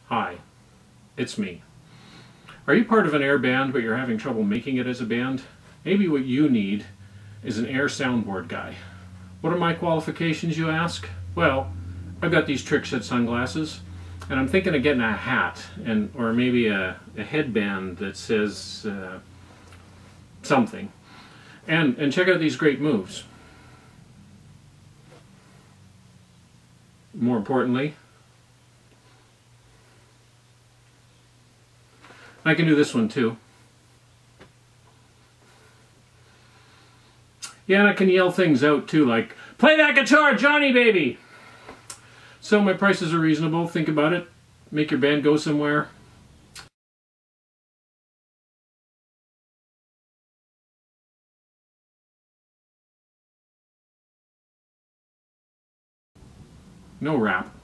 Hi, it's me. Are you part of an air band but you're having trouble making it as a band? Maybe what you need is an air soundboard guy. What are my qualifications, you ask? Well, I've got these trick set sunglasses, and I'm thinking of getting a hat or maybe a headband that says something. And check out these great moves. More importantly, I can do this one too. Yeah, and I can yell things out too, like, "Play that guitar, Johnny baby!" So my prices are reasonable. Think about it. Make your band go somewhere. No rap.